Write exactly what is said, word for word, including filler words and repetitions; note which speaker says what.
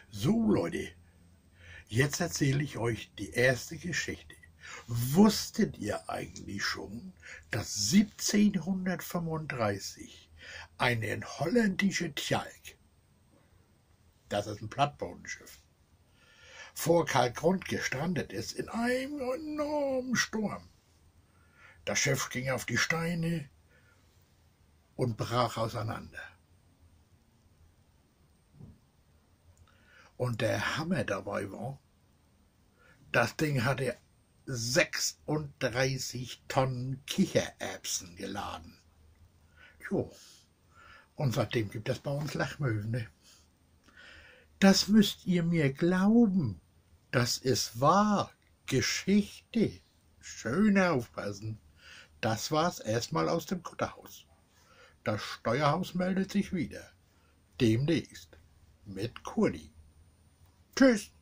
Speaker 1: So Leute, jetzt erzähle ich euch die erste Geschichte. Wusstet ihr eigentlich schon, dass siebzehnhundertfünfunddreißig ein holländischer Tjalk, das ist ein Plattbodenschiff, vor Kalkgrund gestrandet ist in einem enormen Sturm? Das Schiff ging auf die Steine und brach auseinander. Und der Hammer dabei war, das Ding hatte sechsunddreißig Tonnen Kichererbsen geladen. Jo, und seitdem gibt es bei uns Lachmöwen, ne? Das müsst ihr mir glauben. Das ist wahr. Geschichte. Schön aufpassen. Das war's erstmal aus dem Kutterhaus. Das Steuerhaus meldet sich wieder. Demnächst. Mit Kurdi. Tschüss.